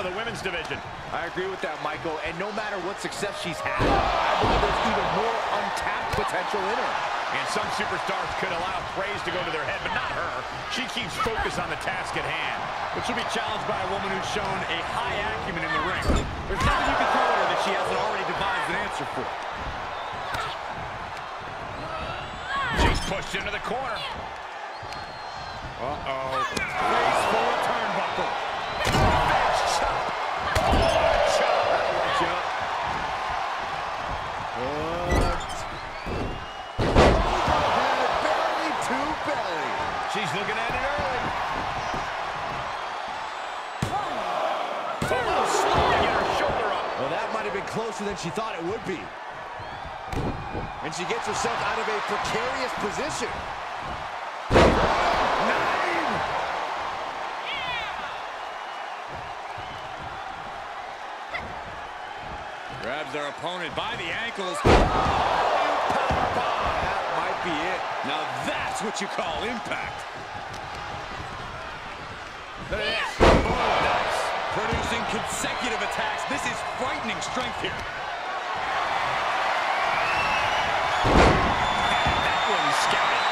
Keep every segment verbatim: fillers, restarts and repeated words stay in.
of the women's division. I agree with that, Michael, and no matter what success she's had, I believe there's even more untapped potential in her. And some superstars could allow praise to go to their head, but not her. She keeps focus on the task at hand. But she'll be challenged by a woman who's shown a high acumen in the ring. There's nothing you can throw at her that she hasn't already devised an answer for. She's pushed into the corner. Uh-oh. Face full of turnbuckle. Big chop. Oh, chop. Watch out. What? Overhead, belly to belly. She's looking at it early. Oh, slow to get her shoulder up. Well, that might have been closer than she thought it would be. And she gets herself out of a precarious position. Nine! Grabs their opponent by the ankles. That might be it. Now that's what you call impact. Look at this. Oh, nice. Producing consecutive attacks. This is frightening strength here. That one's scouted.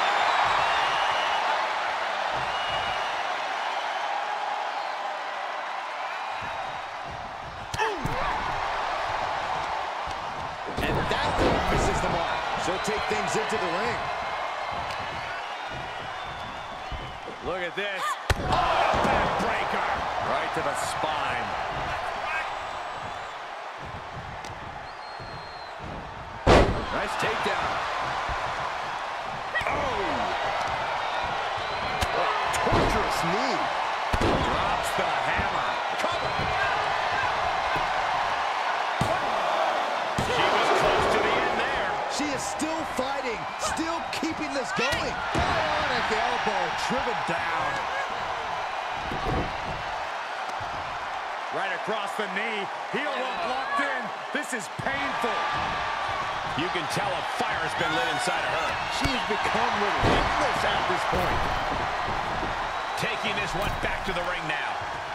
And that one misses the mark. She'll take things into the ring. Look at this. Oh, backbreaker. Right to the spine. Nice takedown. Oh! A torturous knee. Drops the hammer. Cover. She was close to the end there. She is still fighting, still keeping this going. Bionic elbow driven down. Right across the knee. Heel hook locked in. This is painful. You can tell a fire's been lit inside of her. She's become relentless at this point. Taking this one back to the ring now.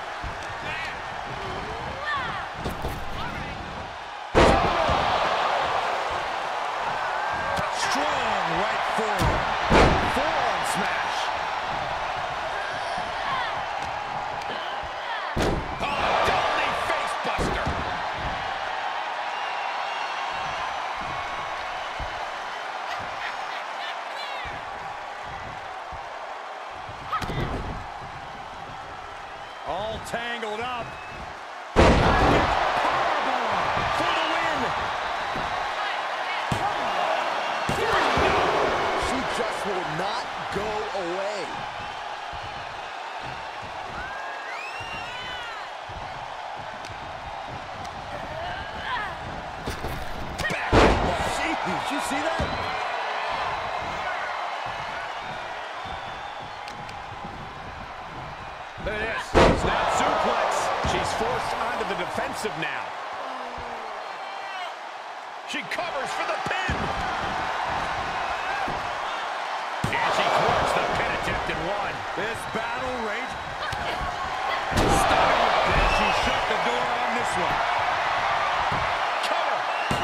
Strong right forearm. Forearm smash. Oh, deadly face buster. All tangled up. Powerbomb for the win. She just will not go away. Back. Jeez, you see that? Look at this. Snap suplex. She's forced onto the defensive now. She covers for the pin. And she thwarts the pin attempt in one. This battle rage. Starting with this. She shut the door on this one. Cover.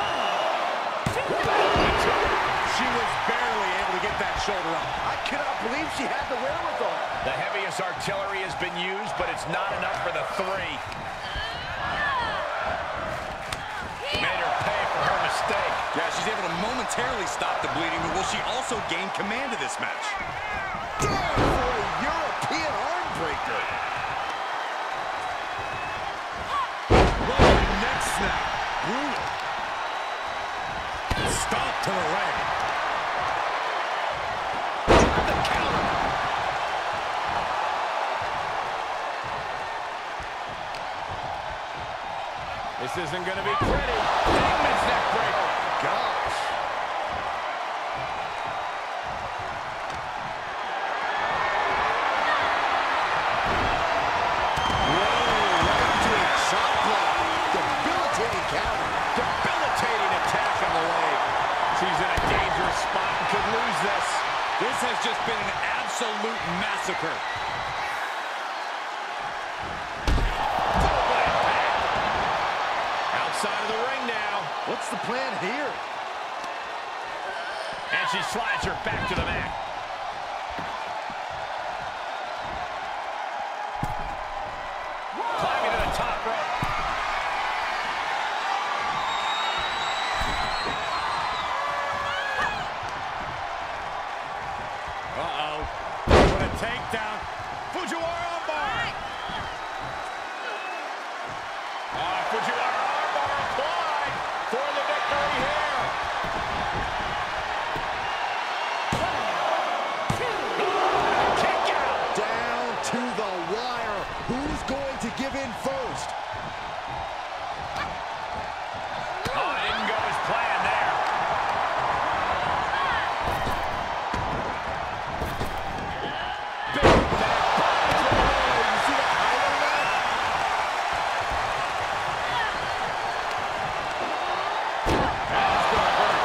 She was barely able to get that shoulder up. I cannot believe she had the wherewithal. The heaviest artillery has been used, but it's not enough for the three. Made her pay for her mistake. Yeah, she's able to momentarily stop the bleeding, but will she also gain command of this match? Down for a European arm breaker. Rolling neck snap. Brutal. Stomp to the leg. The counter. This isn't going to be pretty. Hangman's neck breaker. Gosh. This has just been an absolute massacre. Full blade She slides her back to the mat. Climbing to the top rope. Uh-oh. What a takedown. Fujiwara armbar. Ah, Fujiwara armbar applied for the victory here. Oh, kick out. Down to the wire. Who's going to give in first? Oh, it didn't go as planned there. Big back body. Oh, you see that height on that? That's gonna hurt.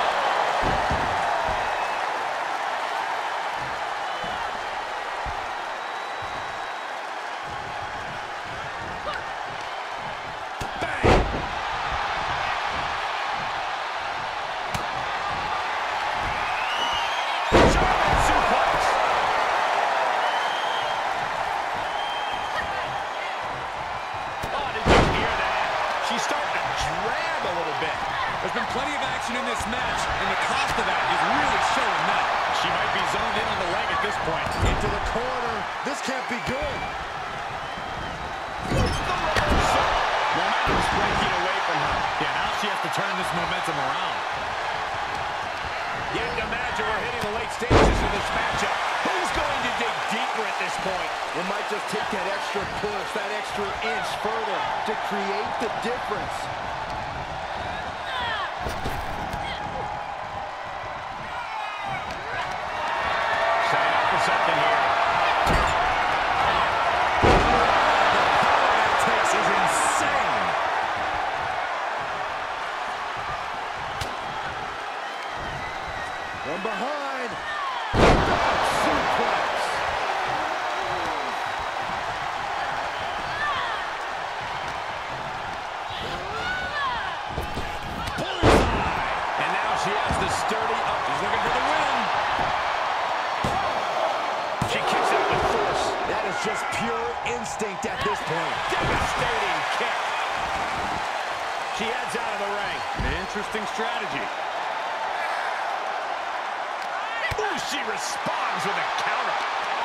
Bang! German suplex. Oh, did you hear that? She's starting to drag a little bit. There's been plenty of action in this match, and the cost of that is really showing now. She might be zoned in on the leg at this point. Into the corner. This can't be good. Momentum's breaking away from her. Yeah, now she has to turn this momentum around. You have to imagine we're hitting the late stages of this matchup. Who's going to dig deeper at this point? It might just take that extra push, that extra inch further to create the difference. Setting up for something here. That takes is insane. From behind. Suplex. And now she has the sturdy up. She's looking for the win. She kicks out with force. That is just pure instinct at this point. Devastating kick. She heads out of the ring. An interesting strategy. Ooh, she responds with a counter.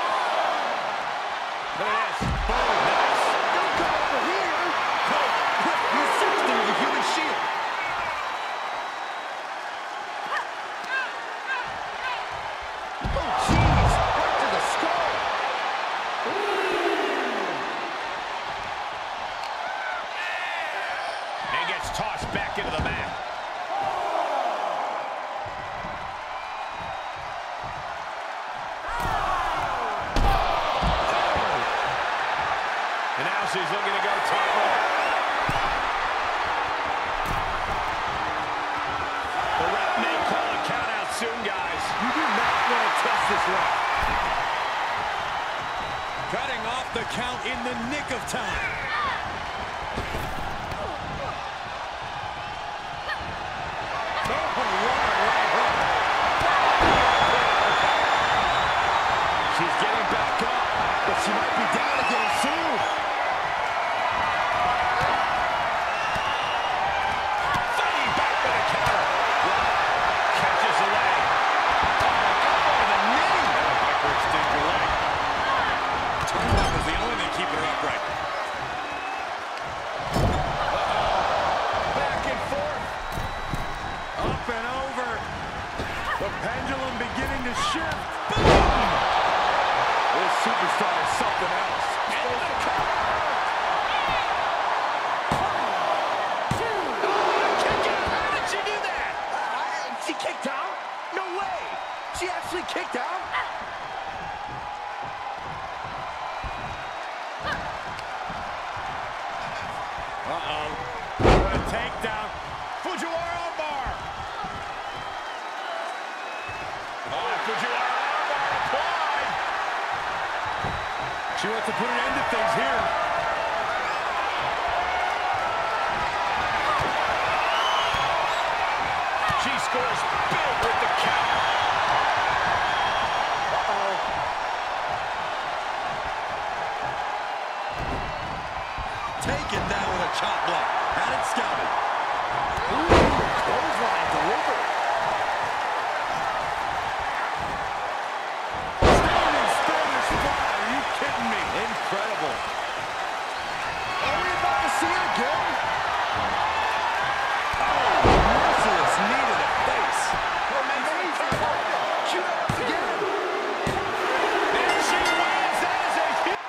Look at this. Boom, nice. Don't go over here. You sexed him with a human shield. Oh, jeez. Right to the skull. And gets tossed back into the mat. And now she's looking to go top rope. The ref may call a count out soon, guys. You do not want to test this ref. Cutting off the count in the nick of time. Oh, what a right hook. She's getting back up, but she might be down again soon. Fighting back with a counter. Catches the leg. Oh, the knee. Hyperextend your leg. Turnbuckle is the only thing keeping her upright. Back and forth. Up and over. The pendulum beginning to shift. This superstar is something else. Into the cover. Kick out. How did she do that? Uh, she kicked out? No way. She actually kicked out? Uh-oh. What a takedown. Fujiwara armbar. Oh, Fujiwara armbar applied. She wants to put an end to things here. She scores big with the count. taken down with a chop block. Had it scouted. Ooh, clothesline delivered. Standing Spanish fly. Are you kidding me? Incredible. Are we about to see it again? Oh, merciless knee to the face. Amazing. Cue it up again. And she wins. That is a huge...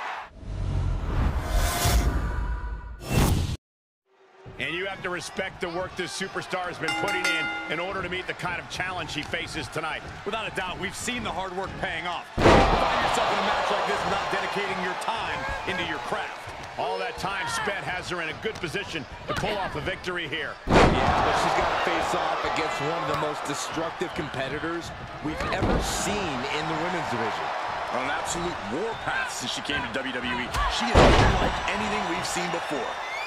And you have to respect the work this superstar has been putting in in order to meet the kind of challenge she faces tonight. Without a doubt, we've seen the hard work paying off. Find yourself in a match like this without dedicating your time into your craft. All that time spent has her in a good position to pull off a victory here. Yeah, but she's got to face off against one of the most destructive competitors we've ever seen in the women's division. On an absolute warpath since she came to W W E. She is unlike anything we've seen before.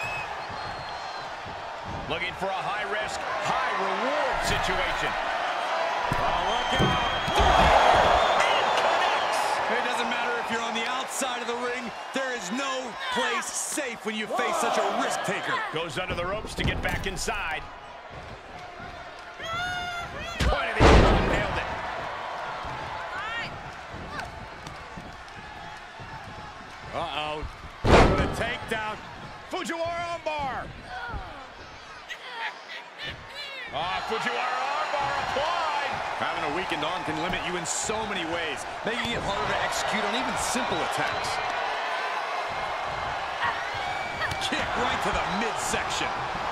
Looking for a high-risk, high-reward situation. Oh, look out. And connects. It doesn't matter if you're on the outside of the ring. There is no place safe when you face such a risk taker. Goes under the ropes to get back inside. Point of the arrow, nailed it. Uh-oh. With a takedown. Fujiwara armbar. Ah, Fujiwara armbar applied. Having a weakened arm can limit you in so many ways, making it harder to execute on even simple attacks. Kick right to the midsection.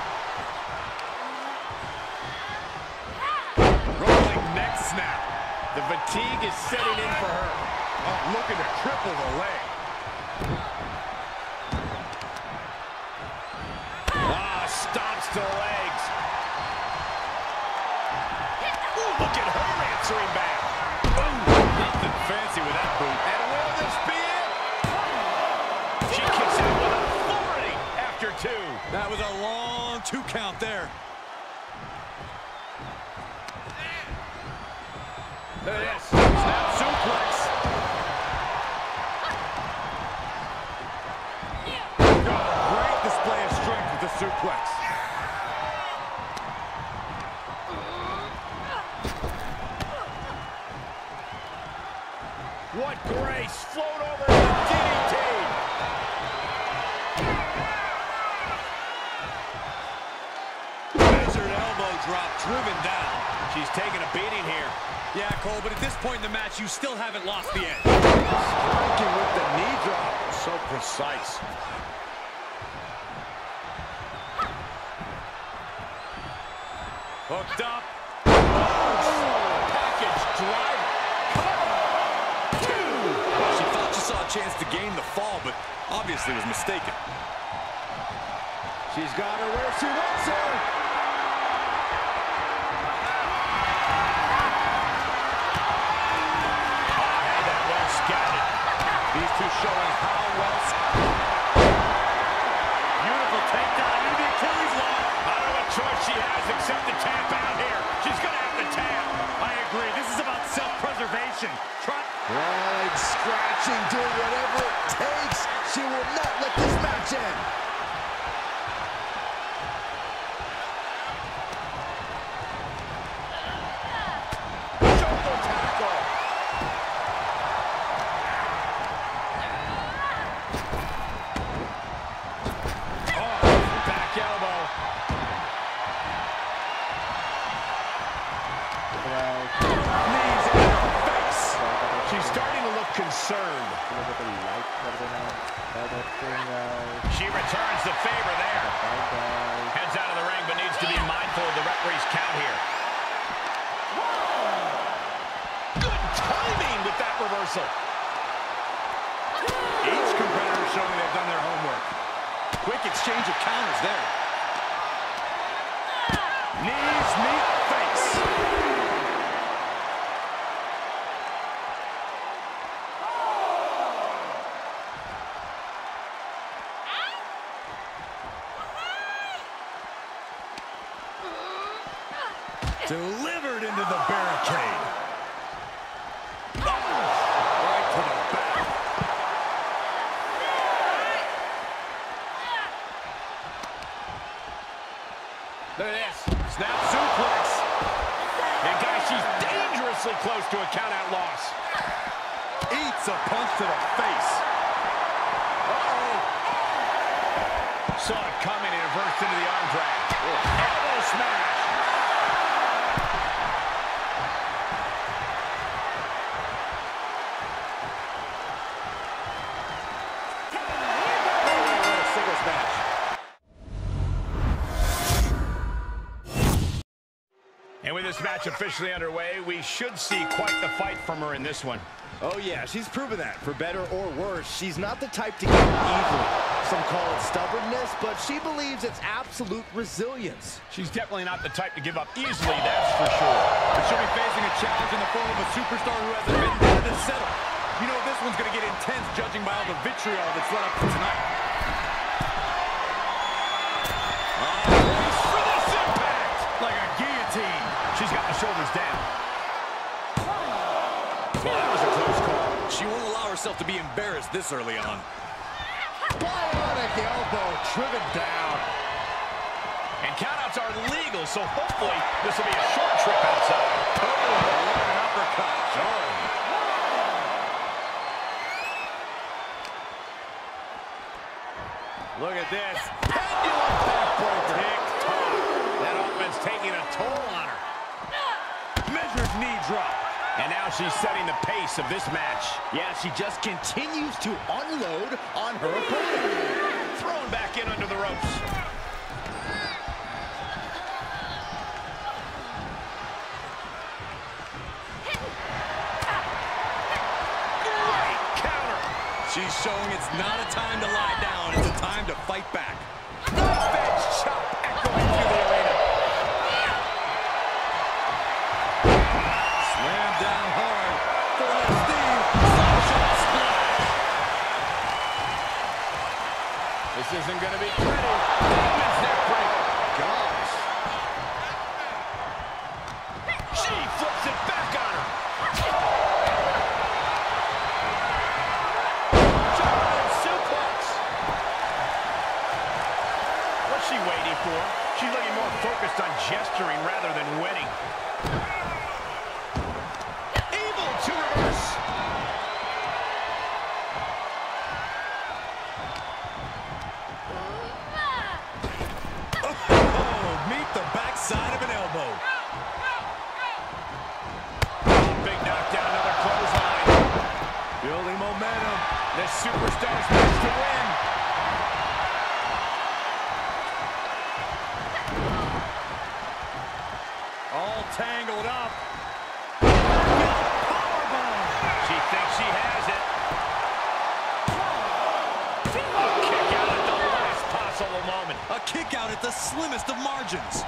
Rolling neck snap. The fatigue is setting in for her. Oh, looking to cripple the leg. Ah, stomps to the legs. Ooh, look at her answering back. Ooh, nothing fancy with that boot. And will this be it? She kicks out with authority after two. That was a long two count there. Look at this. Snap suplex. Oh, great display of strength with the suplex. What grace. Float over to the D D T. Measured elbow drop driven down. She's taking a beating here. Yeah, Cole, but at this point in the match, you still haven't lost the edge. Striking with the knee drop. So precise. Hooked up. Package driver. Two. Well, she thought she saw a chance to gain the fall, but obviously was mistaken. She's got her where she wants her. These two showing how well... Beautiful takedown into the Achilles lock. I don't know what choice she has except to tap out here. She's going to have to tap. I agree. This is about self-preservation. Try... Right, scratching, doing whatever it takes. She will not let this match end. Shoulder tackle. Concerned. She returns the favor there. Heads out of the ring, but needs to be mindful of the referee's count here. Good timing with that reversal. Each competitor showing they've done their homework. Quick exchange of counters there. Knees meet face. Delivered into the barricade. Oh, right to the back. Look at this. Snap suplex. And guys, she's dangerously close to a count-out loss. Eats a punch to the face. Uh-oh. Saw it coming and reversed into the arm drag. Elbow smash. And with this match officially underway, we should see quite the fight from her in this one. Oh yeah, she's proven that. For better or worse, she's not the type to give up easily. Some call it stubbornness, but she believes it's absolute resilience. She's definitely not the type to give up easily, that's for sure. But she'll be facing a challenge in the form of a superstar who hasn't been there to settle. You know this one's going to get intense judging by all the vitriol that's led up to tonight. Oh, for this impact! Like a guillotine. She's got the shoulders down. Well, that was a close call. She won't allow herself to be embarrassed this early on. Bionic elbow driven down. And countouts are legal, so hopefully this will be a short trip outside. Oh, an uppercut. Oh. Look at this. Pendulum backbreaker. Tick-tock. That offense taking a toll on her. Measured knee drop. And now she's setting the pace of this match. Yeah, she just continues to unload on her opponent. Thrown back in under the ropes. Great counter. She's showing it's not a time to lie down. It's a time to fight back. Knife edge chop echoing through the arena. Slam down hard. For the Steve. Sunshot splash. This isn't going to be pretty. Damon's neck breaker. Gosh. She flips it back on her. Giant suplex. What's she waiting for? She's looking more focused on gesturing rather than winning. Able to reverse. Oh, meet the backside of an elbow. Big knockdown, another clothesline. Building momentum. This superstar's match to win. All tangled up. She thinks she has it. A kick out at the last possible moment. A kick out at the slimmest of margins.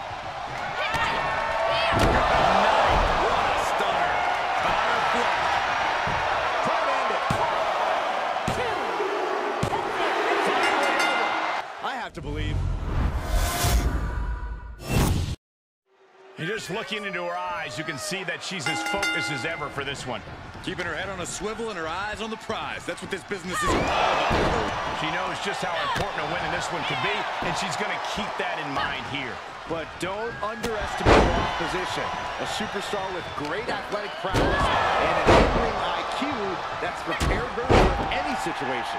Nice. What a stunner. Power flush. Can't end it. I have to believe. You're just looking into her eyes. You can see that she's as focused as ever for this one. Keeping her head on a swivel and her eyes on the prize. That's what this business is all about. She knows just how important a win in this one could be, and she's going to keep that in mind here. But don't underestimate her opposition. A superstar with great athletic prowess and an in-ring I Q that's prepared her for any situation.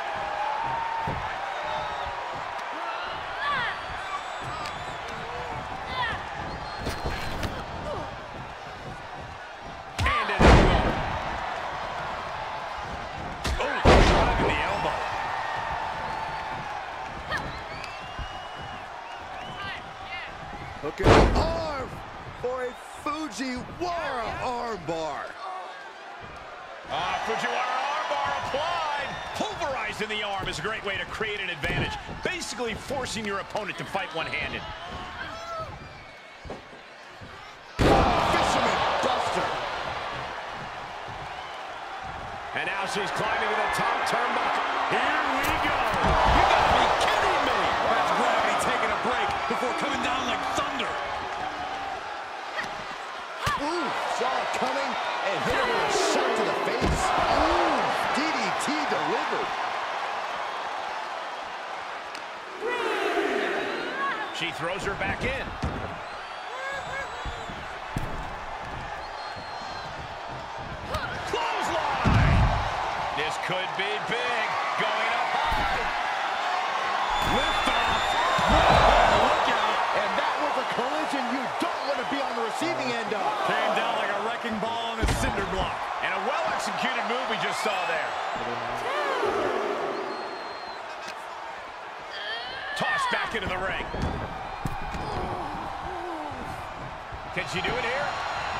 And an elbow. Oh, shot in the elbow. Look at the arm for a Fujiwara armbar. Ah, Fujiwara armbar applied. Pulverizing the arm is a great way to create an advantage. Basically forcing your opponent to fight one-handed. Fisherman Buster. And now she's climbing to the top turnbuckle. Here we go. You gotta be kidding me. That's gravity taking a break before coming down like thunder. Ooh, saw it coming and hit her with a shot to the face. Ooh, D D T delivered. She throws her back in. could be big. Going up high. Lift off. Whoa, look out. And that was a collision you don't want to be on the receiving end of. Came down like a wrecking ball on a cinder block. And a well-executed move we just saw there. Tossed back into the ring. Can she do it here?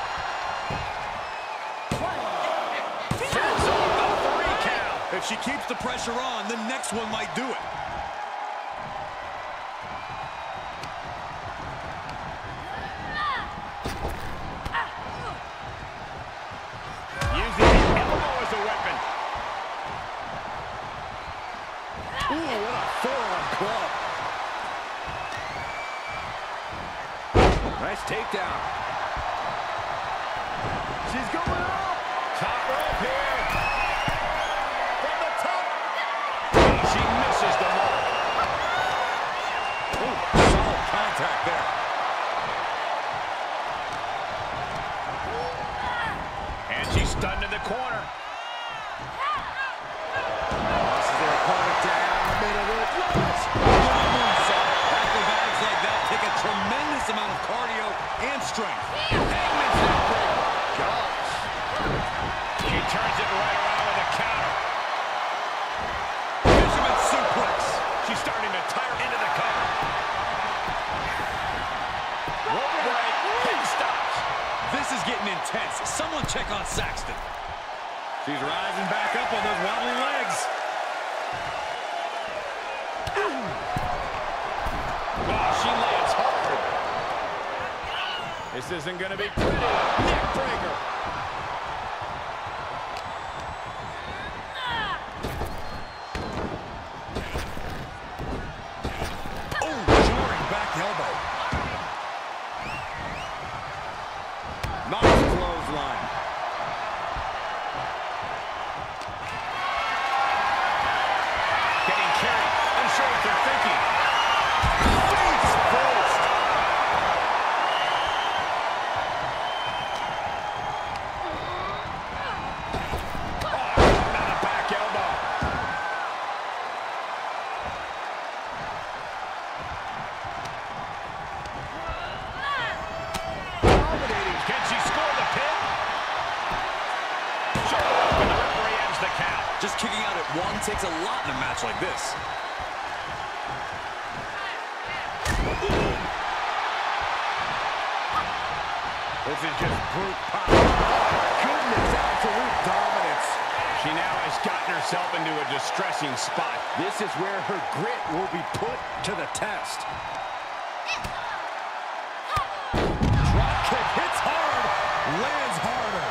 Sends off the three count. If she keeps the pressure on, the next one might do it. Using the elbow as a weapon. Ooh, what a forearm club. Nice takedown. She's going up. Top rope here. From the top. She misses the mark. Ooh, solid contact there. And she's stunned in the corner. This is their opponent down the middle with clutch. Acrobatics like that take a tremendous amount of cardio and strength. Hangman's neckbreaker. Gosh. She turns it right around with a counter. Fisherman suplex. She's starting to tire into the cover. Rope break. Pin stops. This is getting intense. Someone check on Saxton. She's rising back up on those wobbly legs. Oh, she lands hard. This isn't going to be pretty. Neck breaker. Oh, jarring back elbow. Nice clothesline. Getting carried. Unsure what they're thinking. Face first. Oh, not a back elbow. Dominating. Can she score the pin? Shoulder up and the referee ends the count. Just kicking out at one takes a lot in a match like this. This is just brute power. Goodness, absolute dominance. She now has gotten herself into a distressing spot. This is where her grit will be put to the test. Drop kick hits hard, lands harder.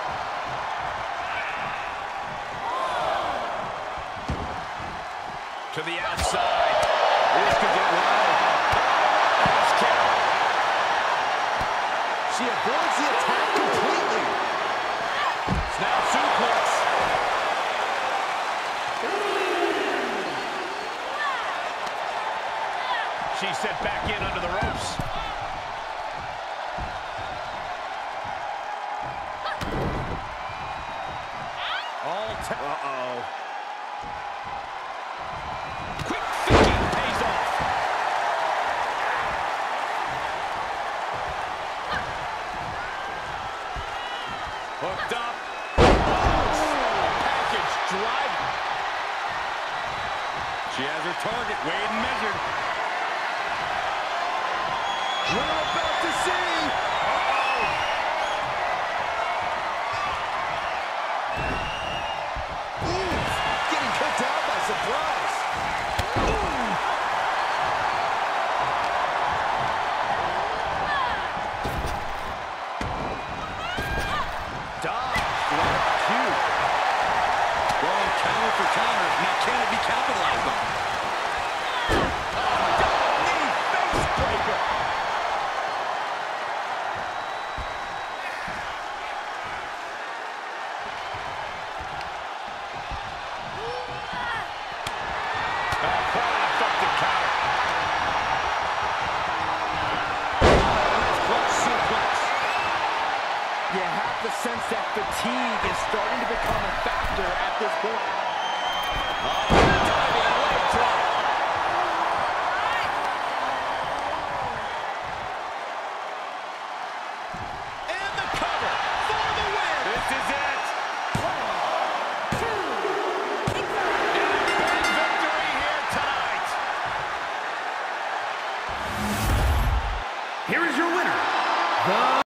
To the outside. This could get wild. Nice kick. She avoids the attack completely. Snap suplex. She's set back in under the ropes. All Uh-oh. Quick thinking pays off. Hooked up. Package driver. She has her target weighed and measured. We're about to see. Uh-oh. Ooh, getting kicked out by surprise. Dodge, right cue. Going counter for counter. Now can it be capitalized on? Knee face breaker. You have the sense that fatigue is starting to become a factor at this